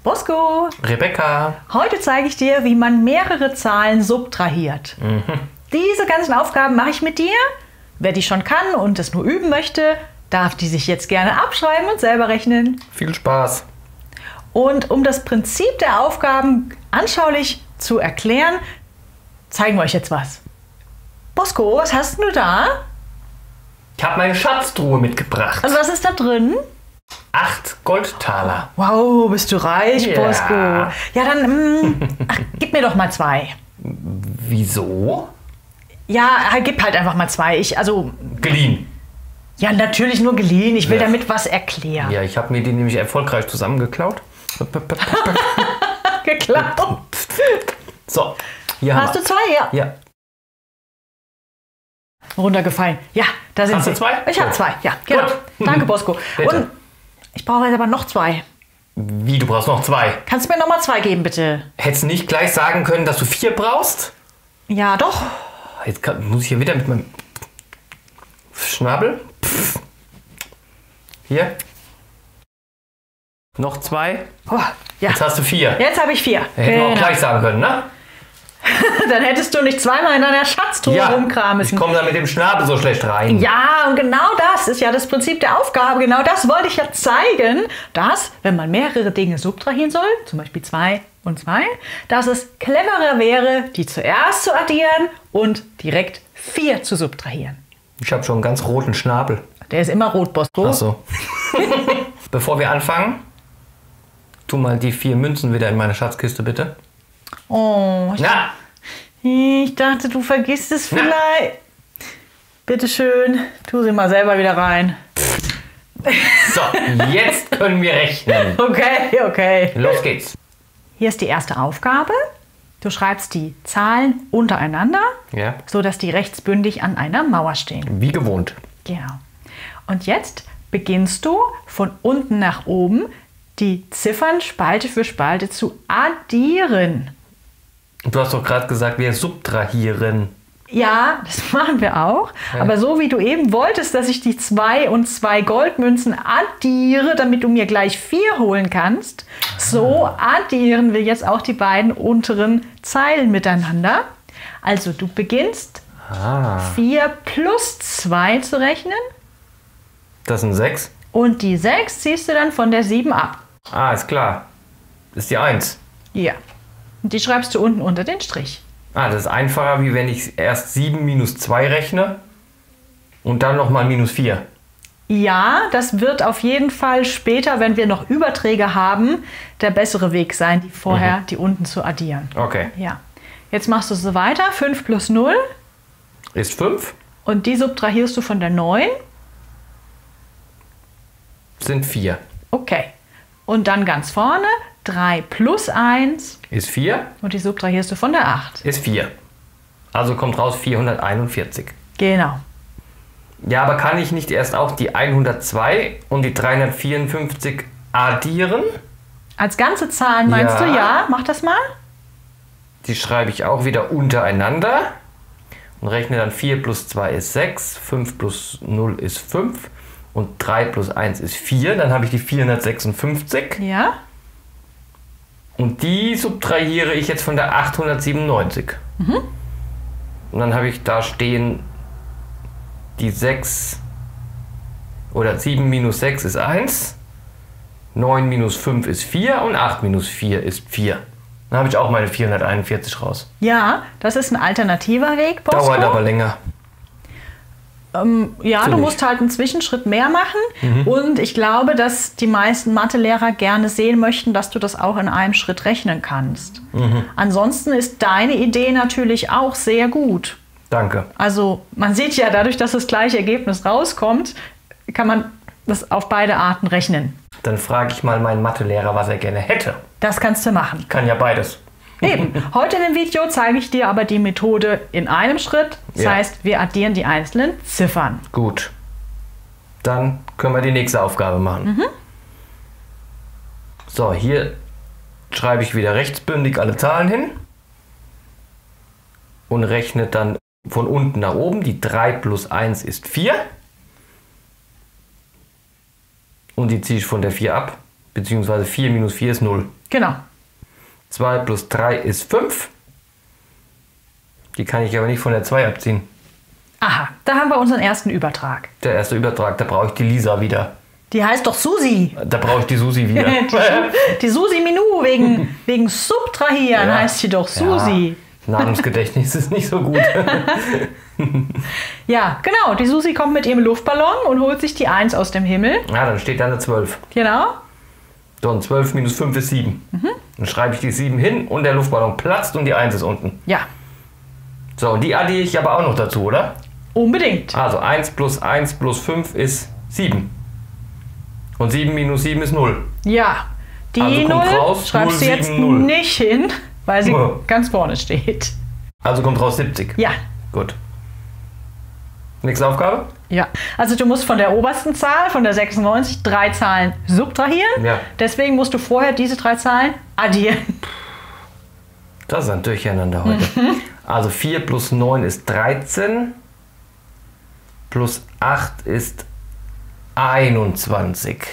Bosco! Rebecca! Heute zeige ich dir, wie man mehrere Zahlen subtrahiert. Diese ganzen Aufgaben mache ich mit dir. Wer die schon kann und es nur üben möchte, darf die sich jetzt gerne abschreiben und selber rechnen. Viel Spaß! Und um das Prinzip der Aufgaben anschaulich zu erklären, zeigen wir euch jetzt was. Bosco, was hast du da? Ich habe meine Schatztruhe mitgebracht. Und was ist da drin? 8 Goldtaler. Wow, bist du reich, Ja. Bosco. Ja, dann gib mir doch mal 2. Wieso? Ja, gib halt einfach mal 2. Geliehen. Ja, natürlich nur geliehen. Ich will Ja. damit was erklären. Ja, ich habe mir die nämlich erfolgreich zusammengeklaut. Geklaut. So, hier haben Hast du wir. 2? Ja. Ja. Runtergefallen. Ja, da sind Hast sie. du 2? Ich habe Gut. 2. Ja, genau. Gut. Danke, Bosco. Bitte. Und ich brauche jetzt aber noch 2. Wie, du brauchst noch 2? Kannst du mir noch mal 2 geben, bitte? Hättest du nicht gleich sagen können, dass du 4 brauchst? Ja, doch. Jetzt muss ich hier wieder mit meinem Schnabel. Pff. Hier. Noch 2. Oh, ja. Jetzt hast du 4. Jetzt habe ich 4. Hätten wir auch gleich sagen können, ne? Dann hättest du nicht zweimal in deiner Schatztruhe rumkramen ich müssen. komme da mit dem Schnabel so schlecht rein. Ja, und genau das ist ja das Prinzip der Aufgabe. Genau das wollte ich ja zeigen, dass, wenn man mehrere Dinge subtrahieren soll, zum Beispiel 2 und 2, dass es cleverer wäre, die zuerst zu addieren und direkt 4 zu subtrahieren. Ich habe schon einen ganz roten Schnabel. Der ist immer rot, Bosco. Ach so. Bevor wir anfangen, tu mal die 4 Münzen wieder in meine Schatzkiste, bitte. Oh, Na, ich dachte, du vergisst es vielleicht. Bitte schön, tu sie mal selber wieder rein. so, jetzt können wir rechnen. Okay. Los geht's. Hier ist die erste Aufgabe. Du schreibst die Zahlen untereinander, Ja, sodass die rechtsbündig an einer Mauer stehen. wie gewohnt. Genau. Und jetzt beginnst du von unten nach oben die Ziffern Spalte für Spalte zu addieren. Du hast doch gerade gesagt, wir subtrahieren. Ja, das machen wir auch. Ja. Aber so wie du eben wolltest, dass ich die 2 und 2 Goldmünzen addiere, damit du mir gleich 4 holen kannst, so addieren wir jetzt auch die beiden unteren Zeilen miteinander. Also du beginnst 4 plus 2 zu rechnen Das sind 6. und die 6 ziehst du dann von der 7 ab. Ah, ist klar. Das ist die 1. Ja. Und die schreibst du unten unter den Strich. Ah, das ist einfacher, wie wenn ich erst 7 minus 2 rechne und dann nochmal minus 4. Ja, das wird auf jeden Fall später, wenn wir noch Überträge haben, der bessere Weg sein, die vorher, die unten zu addieren. Okay. Ja. Jetzt machst du so weiter. 5 plus 0 Ist 5, und die subtrahierst du von der 9. sind 4. Okay. Und dann ganz vorne 3 plus 1 Ist 4, und die subtrahierst du von der 8. ist 4. Also kommt raus 441. Genau. Ja, aber kann ich nicht erst auch die 102 und die 354 addieren? Als ganze Zahlen meinst Ja. du? Ja, mach das mal. Die schreibe ich auch wieder untereinander und rechne dann 4 plus 2 ist 6, 5 plus 0 ist 5 und 3 plus 1 ist 4. Dann habe ich die 456 Ja. und die subtrahiere ich jetzt von der 897. Und dann habe ich da stehen die 6 oder 7 minus 6 ist 1, 9 minus 5 ist 4 und 8 minus 4 ist 4. Dann habe ich auch meine 441 raus. Ja, das ist ein alternativer Weg, Bosco. Dauert aber länger. Ja, Finde du ich. musst halt einen Zwischenschritt mehr machen. Und ich glaube, dass die meisten Mathelehrer gerne sehen möchten, dass du das auch in einem Schritt rechnen kannst. Ansonsten ist deine Idee natürlich auch sehr gut. Danke. Also man sieht ja, dadurch, dass das gleiche Ergebnis rauskommt, kann man das auf beide Arten rechnen. Dann frage ich mal meinen Mathelehrer, was er gerne hätte. Das kannst du machen. Kann ja beides. Eben. Heute in dem Video zeige ich dir aber die Methode in einem Schritt. Das Ja. heißt, wir addieren die einzelnen Ziffern. Gut. Dann können wir die nächste Aufgabe machen. So, hier schreibe ich wieder rechtsbündig alle Zahlen hin und rechne dann von unten nach oben. Die 3 plus 1 ist 4. Und die ziehe ich von der 4 ab. Beziehungsweise 4 minus 4 ist 0. Genau. 2 plus 3 ist 5. Die kann ich aber nicht von der 2 abziehen. Aha, da haben wir unseren ersten Übertrag. Der erste Übertrag, da brauche ich die Lisa wieder. Die heißt doch Susi. Da brauche ich die Susi wieder. Die Susi Minou, wegen Subtrahieren Ja. heißt sie doch Susi. Ja, Namensgedächtnis ist nicht so gut. Ja, genau. Die Susi kommt mit ihrem Luftballon und holt sich die 1 aus dem Himmel. Ja, dann steht da eine 12. Genau. So, und 12 minus 5 ist 7. Dann schreibe ich die 7 hin und der Luftballon platzt und die 1 ist unten. Ja, So, und die addiere ich aber auch noch dazu, oder? unbedingt. Also 1 plus 5 ist 7. Und 7 minus 7 ist 0. Ja, die Also kommt 0 raus, schreibst du 0, jetzt 7, 0. nicht hin, weil sie Ja. ganz vorne steht. Also kommt raus 70. Ja, Gut. Nächste Aufgabe? ja. Also du musst von der obersten Zahl, von der 96, 3 Zahlen subtrahieren. Ja. Deswegen musst du vorher diese 3 Zahlen addieren. Das ist ein Durcheinander heute. Also 4 plus 9 ist 13. Plus 8 ist 21.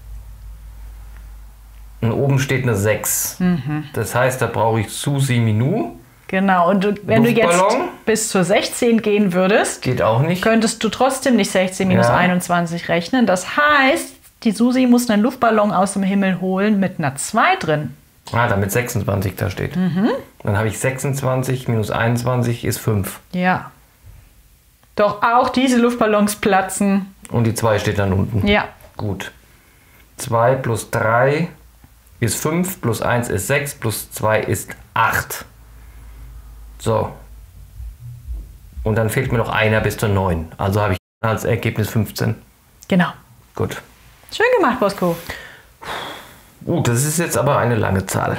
Und oben steht eine 6. Das heißt, da brauche ich Susi Minou. Genau, und wenn du jetzt Luftballon? bis zur 16 gehen würdest, Geht auch nicht. könntest du trotzdem nicht 16 minus Ja. 21 rechnen. Das heißt, die Susi muss einen Luftballon aus dem Himmel holen mit einer 2 drin. Ah, damit 26 da steht. Dann habe ich 26 minus 21 ist 5. Ja. Doch auch diese Luftballons platzen. Und die 2 steht dann unten. Ja. Gut. 2 plus 3 ist 5, plus 1 ist 6, plus 2 ist 8. So. Und dann fehlt mir noch einer bis zur 9. Also habe ich als Ergebnis 15. Genau. Gut. Schön gemacht, Bosco. Das ist jetzt aber eine lange Zahl.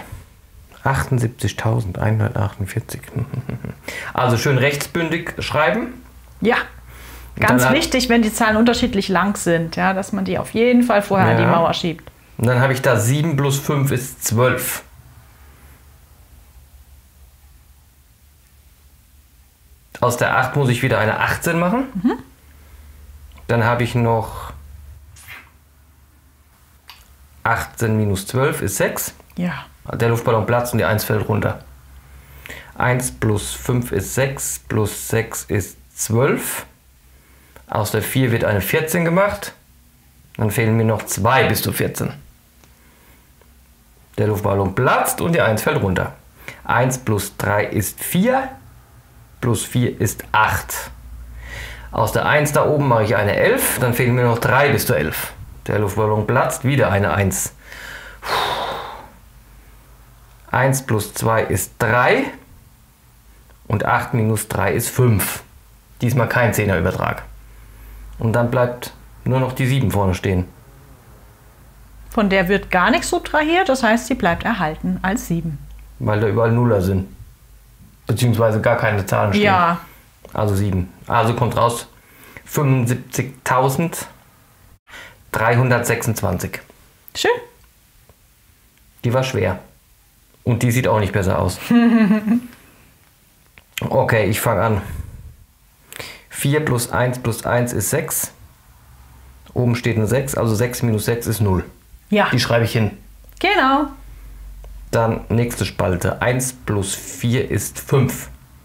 78.148. Also schön rechtsbündig schreiben. Ja. Ganz dann- wichtig, wenn die Zahlen unterschiedlich lang sind, ja, dass man die auf jeden Fall vorher an die Ja. Mauer schiebt. Und dann habe ich da 7 plus 5 ist 12. Aus der 8 muss ich wieder eine 18 machen. Dann habe ich noch 18 minus 12 ist 6. Ja. Der Luftballon platzt und die 1 fällt runter. 1 plus 5 ist 6, plus 6 ist 12. Aus der 4 wird eine 14 gemacht. Dann fehlen mir noch 2 bis zu 14. Der Luftballon platzt und die 1 fällt runter. 1 plus 3 ist 4, plus 4 ist 8. Aus der 1 da oben mache ich eine 11, dann fehlen mir noch 3 bis zur 11. Der Luftballon platzt, wieder eine 1. 1 plus 2 ist 3 und 8 minus 3 ist 5. Diesmal kein 10er Übertrag. Und dann bleibt nur noch die 7 vorne stehen. Von der wird gar nichts subtrahiert, das heißt, sie bleibt erhalten als 7. Weil da überall Nuller sind. Beziehungsweise gar keine Zahlen stehen. Ja. Also 7. Also kommt raus 75.326. Schön. Die war schwer. Und die sieht auch nicht besser aus. Okay, ich fange an. 4 plus 1 ist 6. Oben steht eine 6, also 6 minus 6 ist 0. Ja. Die schreibe ich hin. Genau. Dann nächste Spalte. 1 plus 4 ist 5.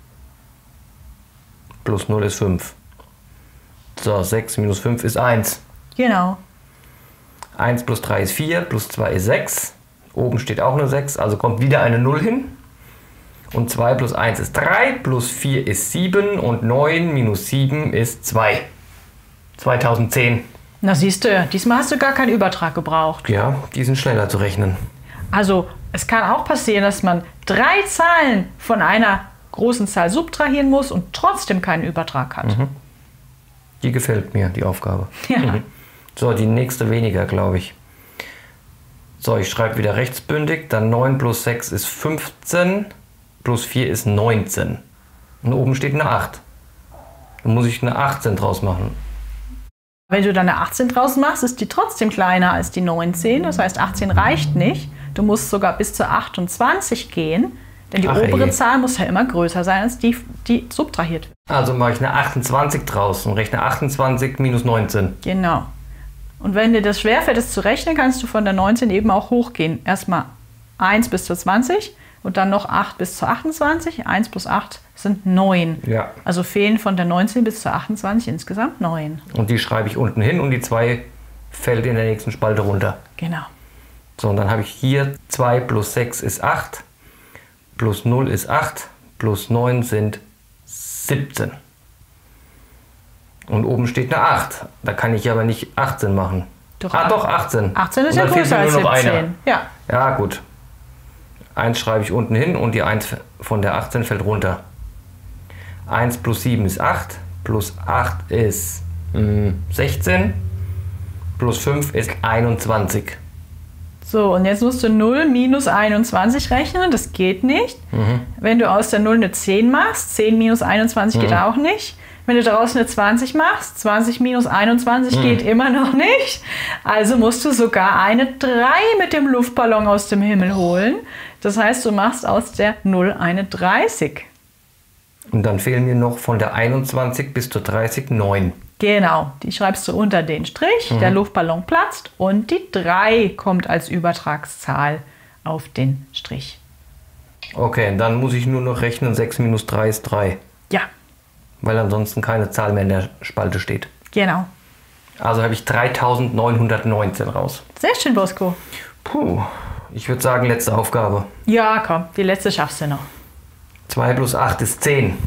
Plus 0 ist 5. So, 6 minus 5 ist 1. Genau. 1 plus 3 ist 4, plus 2 ist 6. Oben steht auch eine 6, also kommt wieder eine 0 hin. Und 2 plus 1 ist 3, plus 4 ist 7 und 9 minus 7 ist 2. 2010. Na siehst du, diesmal hast du gar keinen Übertrag gebraucht. Ja, die sind schneller zu rechnen. Also es kann auch passieren, dass man 3 Zahlen von einer großen Zahl subtrahieren muss und trotzdem keinen Übertrag hat. Die gefällt mir, die Aufgabe. Ja. So, die nächste weniger, glaube ich. So, ich schreibe wieder rechtsbündig. Dann 9 plus 6 ist 15, plus 4 ist 19. Und oben steht eine 8. Dann muss ich eine 18 draus machen. Wenn du dann eine 18 draus machst, ist die trotzdem kleiner als die 19. Das heißt, 18 reicht nicht. Du musst sogar bis zu 28 gehen. Denn die Ach, obere ey. Zahl muss ja immer größer sein als die, die subtrahiert wird. Also mache ich eine 28 draus und rechne 28 minus 19. Genau. Und wenn dir das schwerfällt, das zu rechnen, kannst du von der 19 eben auch hochgehen. Erstmal 1 bis zur 20 und dann noch 8 bis zur 28. 1 plus 8 sind 9. Ja. Also fehlen von der 19 bis zur 28 insgesamt 9. Und die schreibe ich unten hin und die 2 fällt in der nächsten Spalte runter. Genau. So, und dann habe ich hier 2 plus 6 ist 8, plus 0 ist 8, plus 9 sind 17. Und oben steht eine 8. Da kann ich aber nicht 18 machen. Doch, Doch, 18. 18 ist und ja dann fehlt größer mir als nur noch 17. einer. Ja. Ja, gut. 1 schreibe ich unten hin und die 1 von der 18 fällt runter. 1 plus 7 ist 8, plus 8 ist 16, plus 5 ist 21. So, und jetzt musst du 0 minus 21 rechnen. Das geht nicht. Wenn du aus der 0 eine 10 machst, 10 minus 21 geht auch nicht. Wenn du daraus eine 20 machst, 20 minus 21 geht immer noch nicht. Also musst du sogar eine 3 mit dem Luftballon aus dem Himmel holen. Das heißt, du machst aus der 0 eine 30. Und dann fehlen mir noch von der 21 bis zur 30 9. Genau, die schreibst du unter den Strich, der Luftballon platzt und die 3 kommt als Übertragszahl auf den Strich. Okay, dann muss ich nur noch rechnen, 6 minus 3 ist 3. Ja, Weil ansonsten keine Zahl mehr in der Spalte steht. genau. Also habe ich 3919 raus. Sehr schön, Bosco. Puh, ich würde sagen, letzte Aufgabe. Ja, komm, die letzte schaffst du noch. 2 plus 8 ist 10.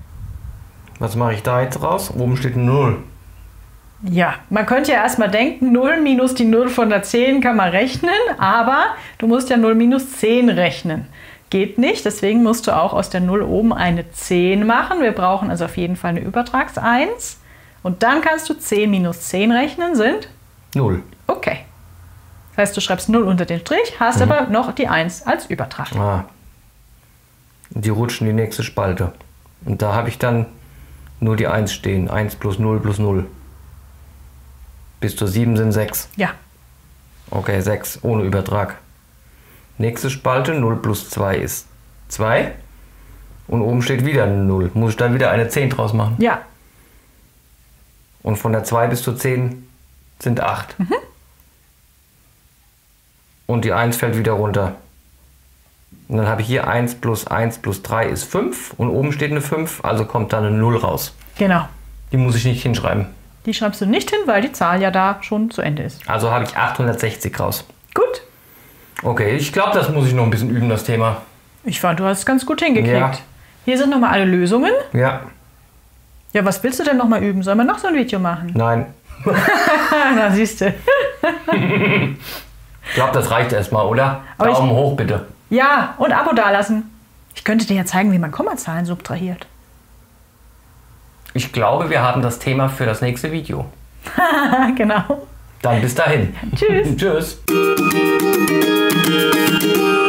Was mache ich da jetzt raus? Oben steht 0. Ja, man könnte ja erstmal denken, 0 minus die 0 von der 10 kann man rechnen, aber du musst ja 0 minus 10 rechnen. Geht nicht, deswegen musst du auch aus der 0 oben eine 10 machen. Wir brauchen also auf jeden Fall eine Übertrags-1. Und dann kannst du 10 minus 10 rechnen, sind? 0. Okay. Das heißt, du schreibst 0 unter den Strich, hast aber noch die 1 als Übertrag. Ah. Die rutschen in die nächste Spalte. Und da habe ich dann nur die 1 stehen. 1 plus 0 plus 0. Bis zur 7 sind 6. Ja, Okay, 6 ohne Übertrag. Nächste Spalte, 0 plus 2 ist 2. Und oben steht wieder eine 0. Muss ich dann wieder eine 10 draus machen. ja, Und von der 2 bis zur 10 sind 8. Und die 1 fällt wieder runter. Und dann habe ich hier 1 plus 3 ist 5. Und oben steht eine 5, also kommt dann eine 0 raus. genau. Die muss ich nicht hinschreiben. Die schreibst du nicht hin, weil die Zahl ja da schon zu Ende ist. Also habe ich 860 raus. Gut. Okay, ich glaube, das muss ich noch ein bisschen üben, das Thema. Ich fand, du hast es ganz gut hingekriegt. Ja. Hier sind nochmal alle Lösungen. Ja, Ja, was willst du denn nochmal üben? Sollen wir noch so ein Video machen? nein. Na, siehst du. Ich glaube, das reicht erstmal, oder? Aber Daumen hoch, bitte. Ja, und Abo dalassen. Ich könnte dir ja zeigen, wie man Kommazahlen subtrahiert. Ich glaube, wir haben das Thema für das nächste Video. Genau. Dann bis dahin. Tschüss. Tschüss.